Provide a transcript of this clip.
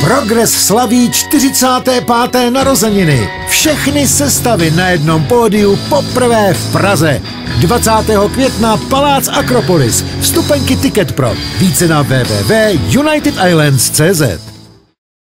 Progres slaví 45. narozeniny. Všechny sestavy na jednom pódiu poprvé v Praze. 20. května Palác Akropolis. Vstupenky Ticket Pro. Více na www.unitedislands.cz.